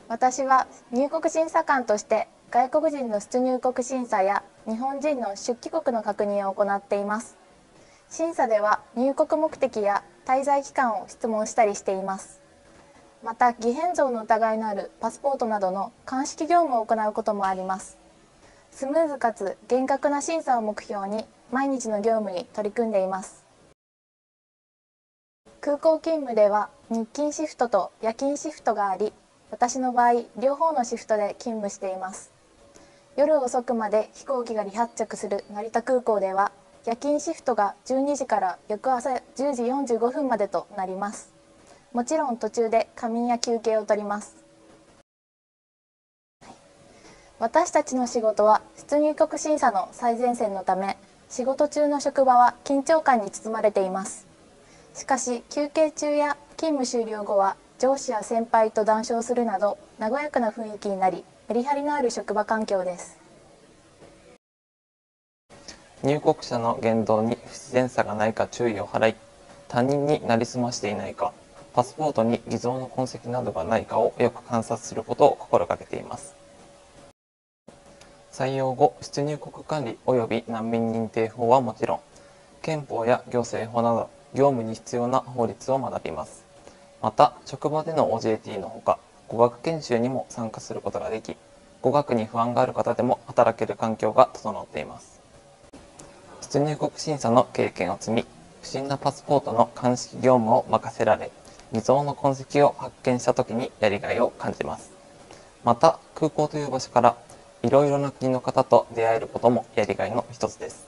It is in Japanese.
私は入国審査官として外国人の出入国審査や日本人の出帰国の確認を行っています。審査では入国目的や滞在期間を質問したりしています。また、偽変造の疑いのあるパスポートなどの鑑識業務を行うこともあります。スムーズかつ厳格な審査を目標に毎日の業務に取り組んでいます。空港勤務では日勤シフトと夜勤シフトがあり、私の場合両方のシフトで勤務しています。夜遅くまで飛行機が離発着する成田空港では夜勤シフトが12時から翌朝10時45分までとなります。もちろん途中で仮眠や休憩をとります。私たちの仕事は出入国審査の最前線のため、仕事中の職場は緊張感に包まれています。しかし休憩中や勤務終了後は上司や先輩と談笑するなど和やかな雰囲気になり、メリハリのある職場環境です。 入国者の言動に不自然さがないか注意を払い、他人になりすましていないか、パスポートに偽造の痕跡などがないかをよく観察することを心がけています。採用後、出入国管理及び難民認定法はもちろん、憲法や行政法など業務に必要な法律を学びます。また、職場での OJT のほか、語学研修にも参加することができ、語学に不安がある方でも働ける環境が整っています。出入国審査の経験を積み、不審なパスポートの鑑識業務を任せられ、偽造の痕跡を発見したときにやりがいを感じます。また、空港という場所からいろいろな国の方と出会えることもやりがいの一つです。